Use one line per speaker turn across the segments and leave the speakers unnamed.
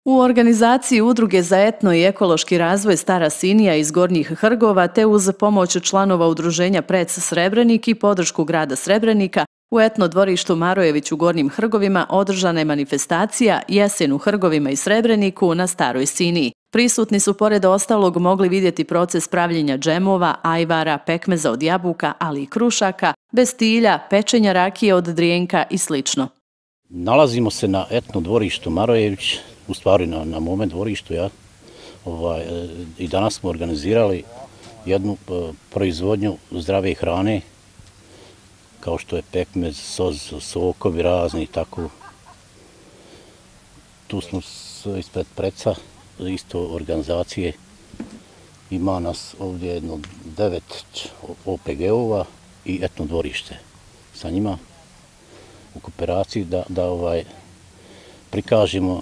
U organizaciji Udruge za etno i ekološki razvoj Stara Sinija iz Gornjih Hrgova te uz pomoć članova udruženja Prec Srebrenik i podršku grada Srebrenika u etno dvorištu Marojević u Gornjim Hrgovima održana je manifestacija Jesen u Hrgovima i Srebreniku na Staroj Siniji. Prisutni su pored ostalog mogli vidjeti proces pravljenja džemova, ajvara, pekmeza od jabuka, ali i krušaka, bestilja, pečenja rakije od drijenka i sl.
Nalazimo se na etno dvorištu Marojević, u stvari na mome dvorištu, i danas smo organizirali jednu proizvodnju zdrave hrane, kao što je pekmez, soz, sokovi razni i tako. Tu smo ispred Preca, isto organizacije. Ima nas ovdje jedno 9 OPG-ova i etno dvorište sa njima u kooperaciji da prikažemo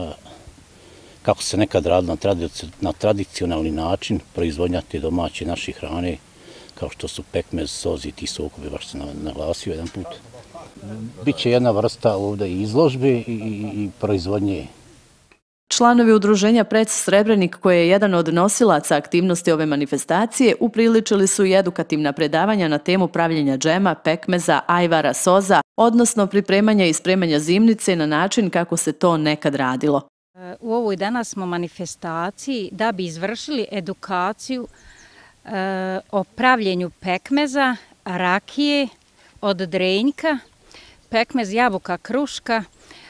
kako se nekad radilo na tradicionalni način proizvodnja te domaće naše hrane, kao što su pekmez, soz i ti sokovi, baš sam naglasio jedan put. Biće jedna vrsta ovdje i izložbe i proizvodnje.
Članovi udruženja Prec Srebrenik, koje je jedan od nosilaca aktivnosti ove manifestacije, upriličili su i edukativna predavanja na temu pravljenja džema, pekmeza, ajvara, soza, odnosno pripremanja i spremanja zimnice na način kako se to nekad radilo.
U ovoj danas smo manifestaciji da bi izvršili edukaciju o pravljenju pekmeza, rakije od drenjka, pekmez jabuka, kruška,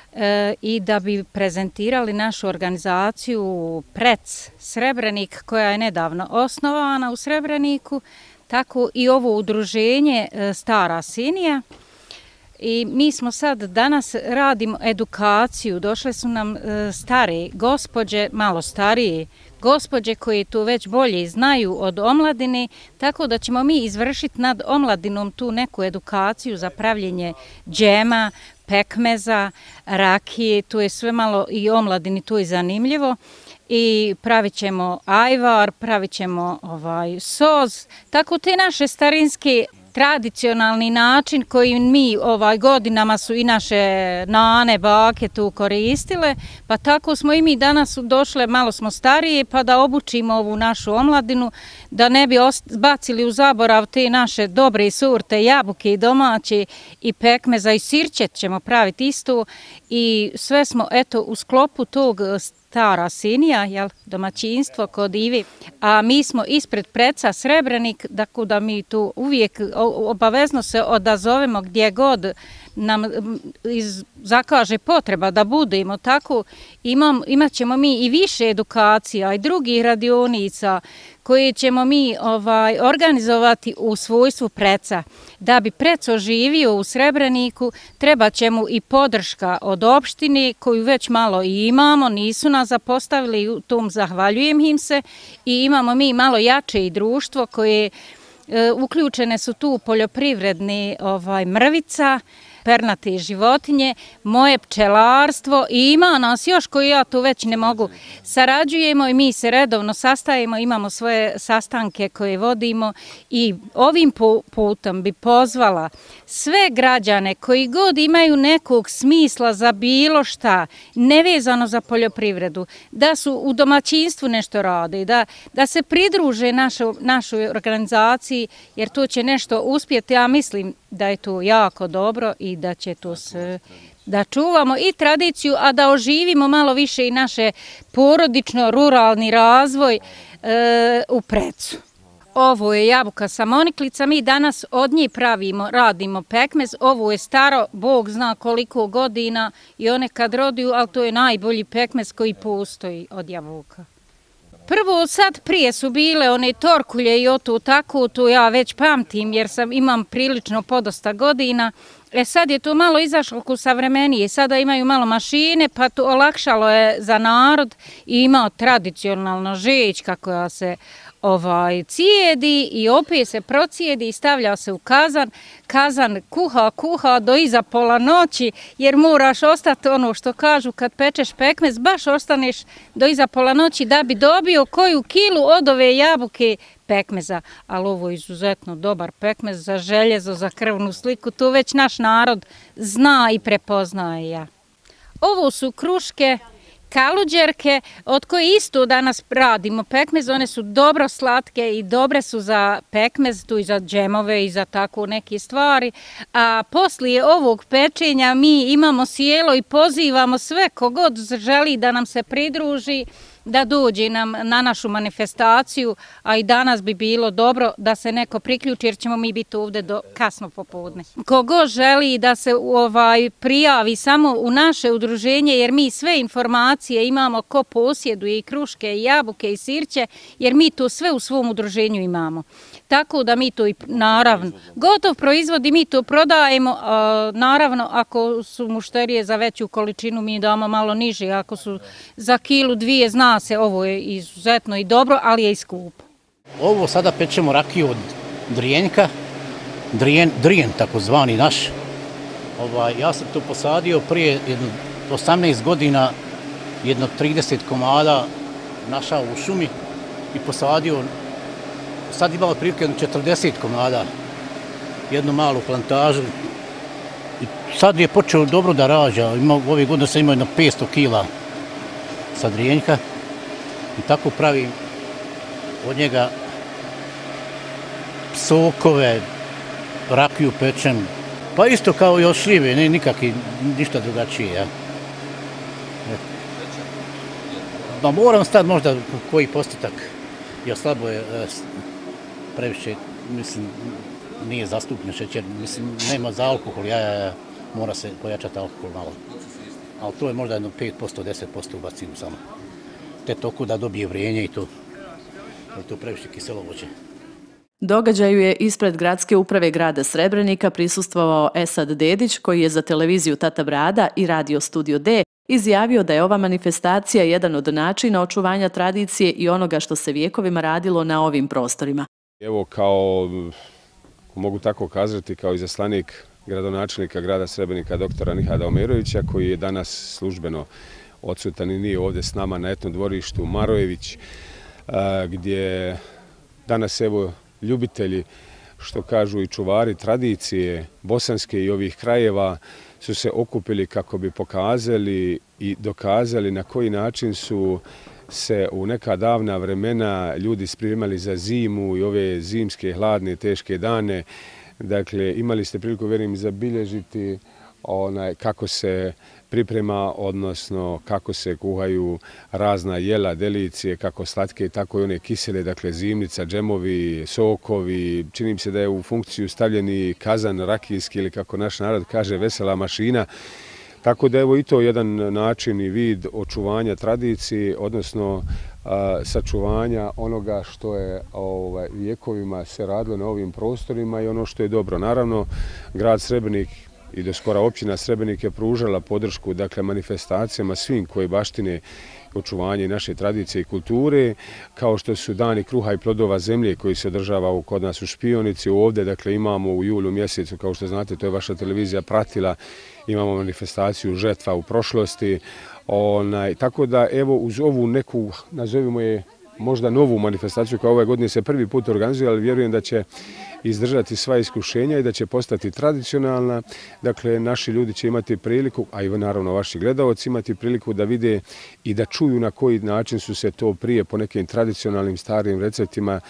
i da bi prezentirali našu organizaciju Prec Srebrenik, koja je nedavno osnovana u Srebreniku, tako i ovo udruženje Stara Sinija. I mi smo sad danas radimo edukaciju, došle su nam stare gospođe, malo starije gospođe koji to već bolje znaju od omladine, tako da ćemo mi izvršiti nad omladinom tu neku edukaciju za pravljenje džema, pekmeza, rakije, to je sve malo i omladini, to je zanimljivo. I pravit ćemo ajvar, pravit ćemo soz, tako te naše starinske tradicionalni način koji mi godinama su i naše nane, bake tu koristile, pa tako smo i mi danas došle, malo smo starije, pa da obučimo ovu našu omladinu, da ne bi bacili u zaborav te naše dobre sorte, jabuke i domaće i pekmeza i sirćet ćemo praviti isto i sve smo eto u sklopu tog Stara Sinija, domaćinstvo kod Ivi, a mi smo ispred Preca Srebrenik, tako da mi tu uvijek obavezno se odazovemo gdje god nam zakaže potreba da budemo, tako imat ćemo mi i više edukacija i drugih radionica koje ćemo mi organizovati u svojstvu Preca. Da bi Prec oživio u Srebreniku, treba će mu i podrška od opštine koju već malo i imamo, nisu nas zapostavili, u tom zahvaljujem im se, i imamo mi malo jače i društvo koje uključene su tu poljoprivredne mrvica, pernate životinje, moje pčelarstvo i ima nas još koji ja tu već ne mogu. Sarađujemo i mi se redovno sastajemo, imamo svoje sastanke koje vodimo i ovim putom bi pozvala sve građane koji god imaju nekog smisla za bilo šta, nevezano za poljoprivredu, da su u domaćinstvu nešto rade, da se pridruže našoj organizaciji, jer to će nešto uspjeti. Ja mislim da je to jako dobro i da će to sve, da čuvamo i tradiciju, a da oživimo malo više i naše porodično-ruralni razvoj u Precu. Ovo je jabuka samoniklica, mi danas od nje radimo pekmez, ovo je staro, Bog zna koliko godina i one kad rodiju, ali to je najbolji pekmez koji postoji od jabuka. Prvo sad prije su bile one torkulje i tako, to ja već pamtim jer imam prilično podosta godina. Sad je to malo izašlo ku savremenije, sada imaju malo mašine pa to olakšalo je za narod i ima tradicionalno žećka koja se cijedi i opet se procijedi i stavlja se u kazan. Kazan kuha do iza pola noći jer moraš ostati ono što kažu kad pečeš pekmez, baš ostaneš do iza pola noći da bi dobio koju kilu od ove jabuke pekmeza. Ali ovo je izuzetno dobar pekmez za željezo, za krvnu sliku, to već naš narod zna i prepoznaje. Ovo su kruške kaluđerke, od koje isto danas radimo pekmez, one su dobro slatke i dobre su za pekmez, tu i za džemove i za tako neke stvari. A poslije ovog pečenja mi imamo sjelo i pozivamo sve kogod želi da nam se pridruži, da dođe nam na našu manifestaciju, a i danas bi bilo dobro da se neko priključi jer ćemo mi biti ovdje do kasno popodne. Kogo želi da se prijavi samo u naše udruženje jer mi sve informacije imamo ko posjeduje i kruške i jabuke i sirće jer mi to sve u svom udruženju imamo. Tako da mi to i naravno gotov proizvod i mi to prodajemo, naravno ako su mušterije za veću količinu mi damo malo niže, ako su za kilu dvije zna se ovo je izuzetno i dobro, ali je i skupo.
Ovo sada pečemo rakiju od drijenjka, drijen takozvani naš. Ja sam to posadio prije 18 godina, jedno 30 komada našao u šumi i posadio. Sad imamo otprilike 40 komada, jednu malu plantažu. I sad je počeo dobro da rađa, ove godine sam imao jedno 500 kila sa drijenjka i tako pravim od njega sokove, rakiju pečem, pa isto kao i od šljive, nikakvi, ništa drugačije. Ja. Ma moram staviti možda koji postotak, jer slabo je previše, mislim, nije zastupljen šećer, mislim, nema za alkohol, mora se pojačati alkohol malo. Ali to je možda jedno 5%, 10% ubacim samo. Te toliko da dobije vrijenje i to. Ali to je previše kiselo voće.
Događaju je ispred gradske uprave grada Srebrenika prisustvovao Esad Dedić, koji je za televiziju Tata Brada i radio Studio D izjavio da je ova manifestacija jedan od načina očuvanja tradicije i onoga što se vjekovima radilo na ovim prostorima.
Evo kao, mogu tako kazati, kao izaslanik gradonačelnika grada Srebrenika doktora Nihada Omerovića, koji je danas službeno odsutan i nije ovdje s nama na etnom dvorištu Marojević, gdje danas evo ljubitelji, što kažu i čuvari tradicije bosanske i ovih krajeva, su se okupili kako bi pokazali i dokazali na koji način su se u neka davna vremena ljudi spremali za zimu i ove zimske, hladne, teške dane. Dakle, imali ste priliku, vjerujem, zabilježiti kako se priprema, odnosno kako se kuhaju razna jela, delicije, kako slatke, tako i one kisele, dakle zimnica, džemovi, sokovi. Čini mi se da je u funkciju stavljeni kazan rakijski ili kako naš narod kaže vesela mašina. Tako da evo i to jedan način i vid očuvanja tradicije, odnosno sačuvanja onoga što je vjekovima se radilo na ovim prostorima i ono što je dobro. Naravno, grad Srebrenik i do skora općina Srebrenik je pružala podršku manifestacijama svim koji baštine očuvanje naše tradicije i kulture, kao što su dani kruha i plodova zemlje koji se održava kod nas u Špionici. Ovdje dakle imamo u julu mjesecu, kao što znate, to je vaša televizija pratila, imamo manifestaciju žetva u prošlosti. Tako da evo uz ovu neku, nazovimo je možda novu manifestaciju kao ove godine se prvi put organizuje, ali vjerujem da će izdržati sva iskušenja i da će postati tradicionalna. Dakle, naši ljudi će imati priliku, a i naravno vaši gledaoci imati priliku da vide i da čuju na koji način su se to prije po nekim tradicionalnim starim receptima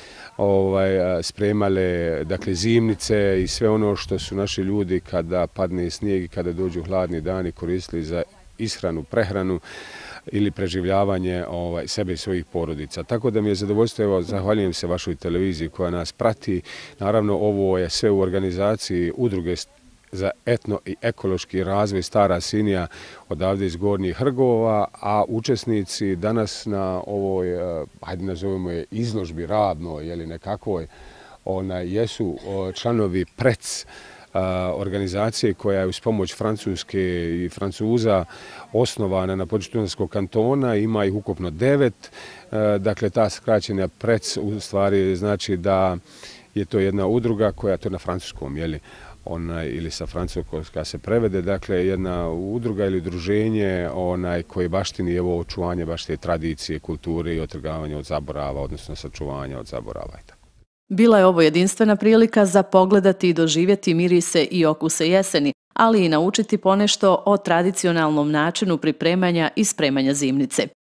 spremale, dakle zimnice i sve ono što su naši ljudi kada padne snijeg i kada dođu hladni dani koristili za ishranu, prehranu ili preživljavanje sebe i svojih porodica. Tako da mi je zadovoljstvo, evo, zahvaljujem se vašoj televiziji koja nas prati. Naravno, ovo je sve u organizaciji Udruge za etno i ekološki razvoj Stara Sinija odavde iz Gornjih Hrgova, a učesnici danas na ovoj, hajde nazovemo je, izložbi radnoj ili nekakvoj, jesu članovi PREC, organizacije koja je uz pomoć Francuske i Francuza osnovana na području Tunarskog kantona, ima ih ukupno 9. Dakle, ta skraćena PREC u stvari znači da je to jedna udruga koja, to je na francuskom, ili sa francuskom kada se prevede, dakle jedna udruga ili udruženje koje baštini evo očuvanje baš te tradicije, kulture i otrgavanje od zaborava, odnosno sačuvanja od zaborava.
Bila je ovo jedinstvena prilika za pogledati i doživjeti mirise i okuse jeseni, ali i naučiti ponešto o tradicionalnom načinu pripremanja i spremanja zimnice.